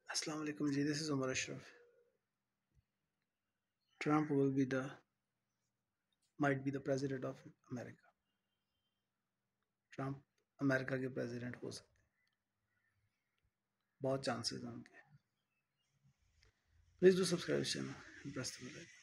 Assalamu alaikum ji, this is Umar Ashraf. Trump might be the president of America. Trump America के president हो सकते हैं, बहुत chances हैं उनके. Please do subscribe channel and press the bell icon.